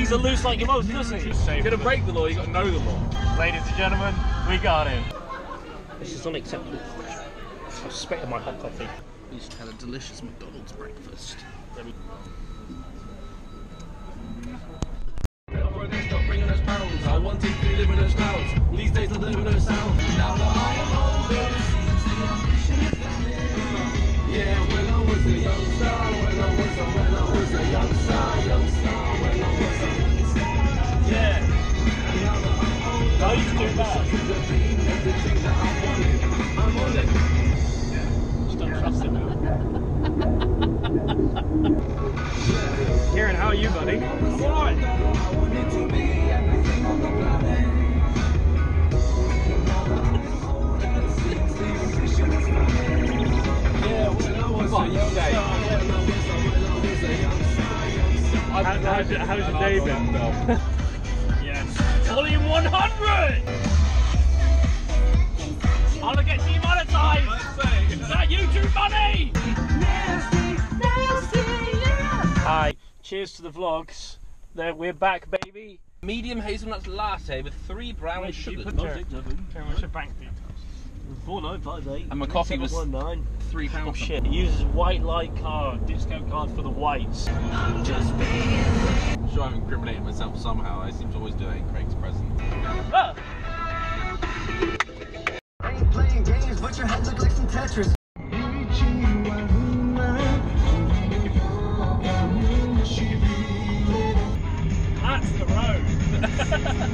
He's a loose like your most, doesn't he? You're gonna break the law, you gotta know the law. Ladies and gentlemen, we got him. This is unacceptable. I spit in my hot coffee. We just had a delicious McDonald's breakfast. I wanted to live in a clouds. These days I live in a sound. Now that I am older, yeah, when I was a youngster, when I was a youngster, yeah. I used to do that. Everything that I wanted, I'm on it. Just don't trust him now. Kieran, how are you, buddy? I'm alright. I wanted to be everything on the planet. Yeah, when I was a youngster, how's your day been, though? Yes. Volume 100! I'm gonna get demonetized! Is that YouTube money? Hi, cheers to the vlogs. We're back, baby. Medium hazelnut latte with 3 brown sugars. What's your bank details? 4958. And my coffee was £3. Oh shit, he uses white light card, discount card for the whites. I'm sure I'm incriminating myself somehow. I seem to always do it in Craig's present. Ah! I ain't playing games, but your head look like some Tetris. That's the road.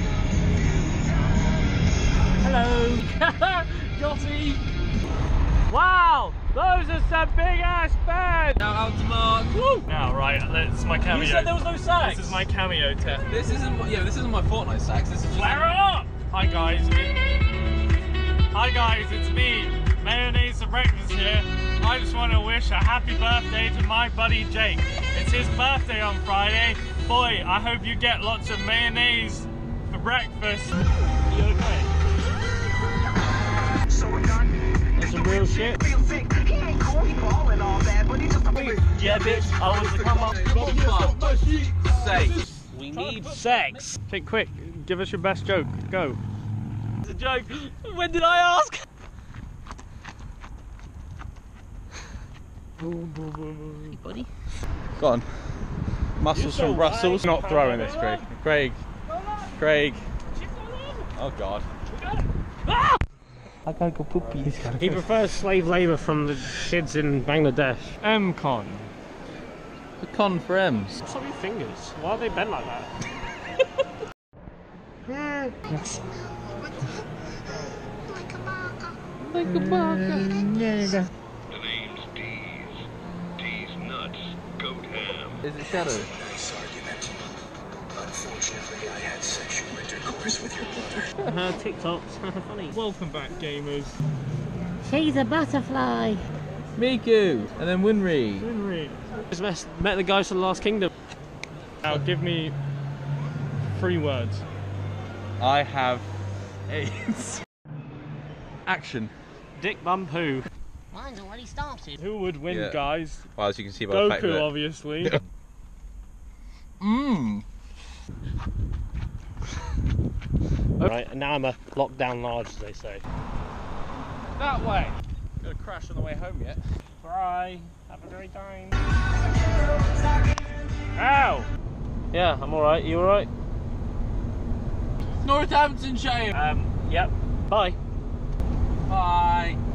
Hello. Gotti. Wow, those are some big ass beds. Now out to Mark. Woo. Now right, this is my cameo. You said there was no sax. This is my cameo test. This isn't my Fortnite sax. This is just flare it up. Hi guys. Hi guys, it's me, Mayonnaise for Breakfast here. I just want to wish a happy birthday to my buddy Jake. It's his birthday on Friday. Boy, I hope you get lots of mayonnaise for breakfast. You okay? That's some real shit. Yeah, bitch, I was the come up. Sex. We need sex. Okay, quick, give us your best joke. Go. It's a joke. When did I ask? Hey, buddy. Go on. Muscles from Brussels. Not throwing this, Craig. Craig. Oh God. Ah! I gotta go poopy. He prefers slave labour from the kids in Bangladesh. M-Con. The con for M's. What's up your fingers? Why are they bent like that? Like a baka. The name's D's. D's nuts. Goat ham. Is it Shadow? Nice argument. Unfortunately, I had sexual intercourse with your mother. TikToks. Funny. Welcome back, gamers. She's a butterfly. Miku. And then Winry. Winry. Just met the guys from the Last Kingdom. Now give me 3 words. I have AIDS. Action. Dick bum poo. Mine's already started. Who would win, Yeah. guys? Well, as you can see by the fact Goku, that... obviously. Mmm. Right, and now I'm a lockdown large, as they say. That way. Gonna crash on the way home yet. Bye. Have a great time. Ow! Yeah, I'm alright. You alright? Northamptonshire. Yep. Bye. Bye.